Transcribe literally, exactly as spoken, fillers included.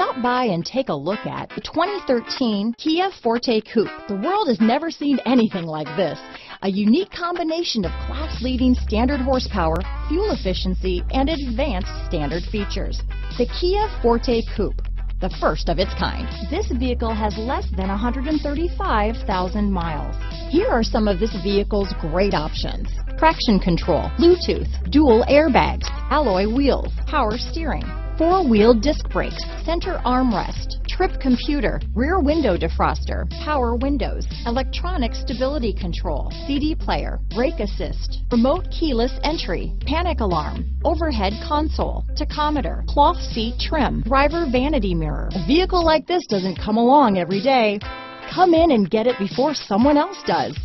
Stop by and take a look at the twenty thirteen Kia Forte Koup. The world has never seen anything like this. A unique combination of class-leading standard horsepower, fuel efficiency, and advanced standard features. The Kia Forte Koup, the first of its kind. This vehicle has less than one hundred thirty-five thousand miles. Here are some of this vehicle's great options: traction control, Bluetooth, dual airbags, alloy wheels, power steering, four-wheel disc brakes, center armrest, trip computer, rear window defroster, power windows, electronic stability control, C D player, brake assist, remote keyless entry, panic alarm, overhead console, tachometer, cloth seat trim, driver vanity mirror. A vehicle like this doesn't come along every day. Come in and get it before someone else does.